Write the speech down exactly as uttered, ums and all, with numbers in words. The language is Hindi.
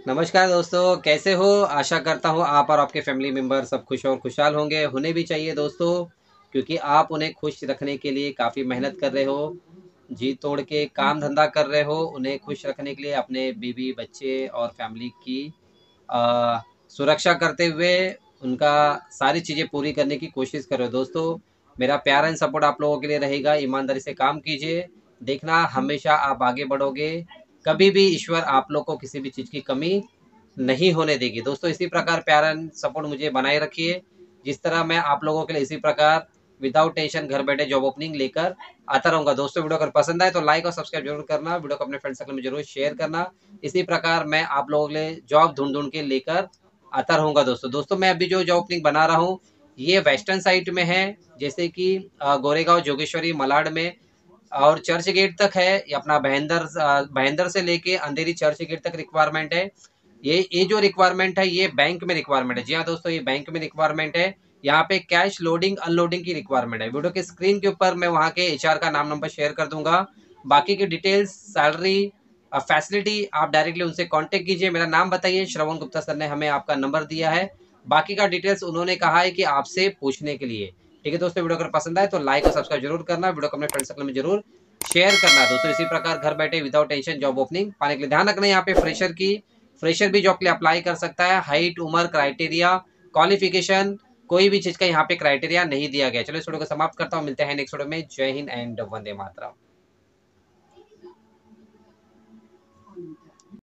नमस्कार दोस्तों, कैसे हो? आशा करता हूँ आप और आपके फैमिली मेम्बर सब खुश और खुशहाल होंगे। होने भी चाहिए दोस्तों, क्योंकि आप उन्हें खुश रखने के लिए काफ़ी मेहनत कर रहे हो, जी तोड़ के काम धंधा कर रहे हो। उन्हें खुश रखने के लिए अपने बीवी, बच्चे और फैमिली की अ, सुरक्षा करते हुए उनका सारी चीज़ें पूरी करने की कोशिश कर रहे हो। दोस्तों, मेरा प्यार एंड सपोर्ट आप लोगों के लिए रहेगा। ईमानदारी से काम कीजिए, देखना हमेशा आप आगे बढ़ोगे। कभी भी ईश्वर आप लोग को किसी भी चीज़ की कमी नहीं होने देगी। दोस्तों, इसी प्रकार प्यार एंड सपोर्ट मुझे बनाए रखिए। जिस तरह मैं आप लोगों के लिए इसी प्रकार विदाउट टेंशन घर बैठे जॉब ओपनिंग लेकर आता रहूँगा। दोस्तों, वीडियो अगर पसंद आए तो लाइक और सब्सक्राइब जरूर करना। वीडियो को अपने फ्रेंड सर्कल में जरूर शेयर करना। इसी प्रकार मैं आप लोगों के लिए जॉब ढूँढ-ढूँढ के लेकर आता रहूँगा दोस्तों। दोस्तों, मैं अभी जो जॉब ओपनिंग बना रहा हूँ, ये वेस्टर्न साइड में है, जैसे कि अ, गोरेगाँव, जोगेश्वरी, मलाड में और चर्च गेट तक है। ये अपना भयंदर अ, भयंदर से लेके अंधेरी चर्च गेट तक रिक्वायरमेंट है। ये ये जो रिक्वायरमेंट है ये बैंक में रिक्वायरमेंट है। जी हाँ दोस्तों, ये बैंक में रिक्वायरमेंट है। यहाँ पे कैश लोडिंग अनलोडिंग की रिक्वायरमेंट है। वीडियो के स्क्रीन के ऊपर मैं वहाँ के एचआर का नाम नंबर शेयर कर दूंगा। बाकी की डिटेल्स, सैलरी, फैसिलिटी आप डायरेक्टली उनसे कांटेक्ट कीजिए। मेरा नाम बताइए, श्रवण गुप्ता सर ने हमें आपका नंबर दिया है। बाकी का डिटेल्स उन्होंने कहा है कि आपसे पूछने के लिए। ठीक है दोस्तों, वीडियो अगर पसंद आए तो लाइक और सब्सक्राइब जरूर करना। वीडियो को अपने फ्रेंड सर्कल में जरूर शेयर करना। दोस्तों, इसी प्रकार घर बैठे विदाउट टेंशन जॉब ओपनिंग पाने के लिए ध्यान रखना। यहाँ पे फ्रेशर की फ्रेशर भी जॉब के लिए अप्लाई कर सकता है। हाइट, उम्र, क्राइटेरिया, क्वालिफिकेशन, कोई भी चीज का यहाँ पे क्राइटेरिया नहीं दिया गया। चलो इस वीडियो को समाप्त करता हूँ। मिलते हैं नेक्स्ट वीडियो में। जय हिंद एंड वंदे मातरम।